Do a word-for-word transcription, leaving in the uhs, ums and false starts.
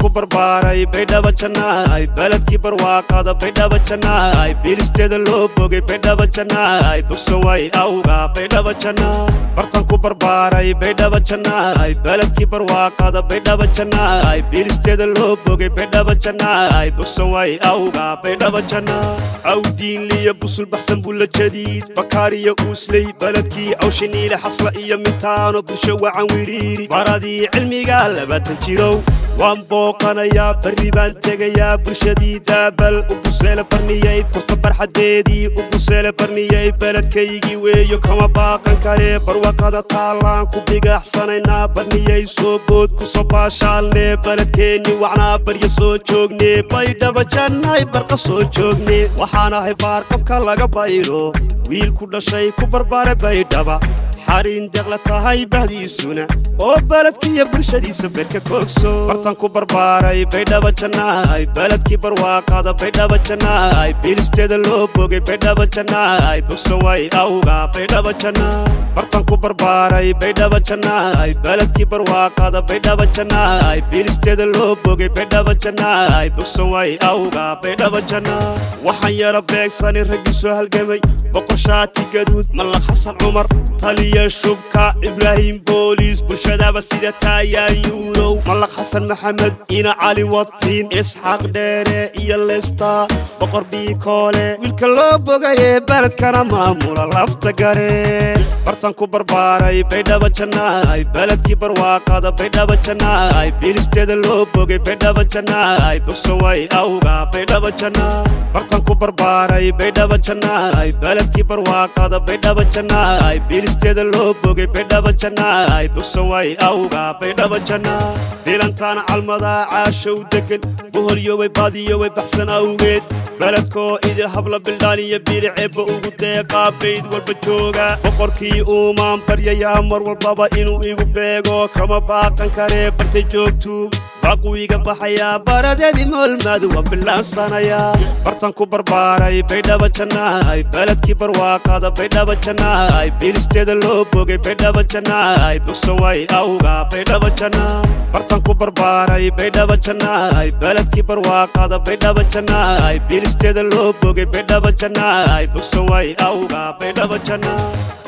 barbaaray baydhaba janaay baladkii barwaaqada baydhaba janaay bilisteeda loo bogay baydhaba janaay bogsan way awga baydhaba janaay bartan ku barbaaray baydhaba janaay baladkii barwaaqada baydhaba janaay bilisteeda loo bogay baydhaba janaay bogsan way awga baydhaba janaay awdiin liya busul baxsan bula jadiid bakaariya uusley baladkii awshiniile xasla iyo mitaano bulsho wacan wiriiri baradii cilmiga labaatan jirow waan booqanayaa barri baan tegayaa bulshadii daabal u buseele barniyey furta barxadeedii u buseele barniyey baladkaygii weeyo kama baaqan karee barwaqada taalaan ku bigaxsanaynaa barniyey soo bood ku soo baashaalnee baladkeenni wacnaa barya soo joognee baydhaba janaay barqa soo joognee waxaan ahay baarqabka laga baylo wiil ku dhashay ku barbaare baydhaba حارين دغلتها يبهديسونا او بلدكي برشدي سبرك كوكسو برتان كو برباراي بيدابا جناي بلدكي برواقادا بيدابا جناي بيلستيدا لو بوغي بيدابا جناي بوكسو واي اوغا بيدابا جناي برتان كو برباراي بيدابا جناي بلدكي برواقادا بيدابا جناي بيلستيدا لو بوغي بيدابا جناي بوكسو واي اوغا بيدابا جناي waxaan yara beegsanay ragiso halgamay boqorshaati gaduud malla xasan cumar taliya shubka ibrahim booliis bulshada sida taayaan yuurow malla xasan maxamed ina cali watiin isxaaq dheere iyo leesta boqor biikoole wiilka loo bogay baladkana maamula lafta gare bartan ku barbaaray baydhaba janaay baladkii barwaaqada baydhaba janaay bilisteeda loo bogay baydhaba janaay bogsan way awga baydhaba janaay bartan ku barbaaray baydhaba janaay baladkii barwaaqada baydhaba janaay bilisteeda loo bogay baydhaba janaay bogsan way awga baydhaba janaay bilantaana calmada caashow degan boholyoway baadiyoway baxsan awgeed baladkoo idil habla bildhaaniyo biiliceebba ugu deeqaa bayd walba jooga boqorkii uumaan baryayaa mar walbaba inuu igu beego kama baaqan karee bartay joogtuu باقويga baxaya baradeedi moolmaadu waa bilaansanaya bartan ku barbaaray baydhaba janaay baladkii barwaaqada baydhaba janaay bilisteeda loo bogay baydhaba janaay bogsan way awga baydhaba janaay bartan ku barbaaray baydhaba janaay baladkii barwaaqada baydhaba janaay bilisteeda loo bogay baydhaba janaay bogsan way awga baydhaba janaay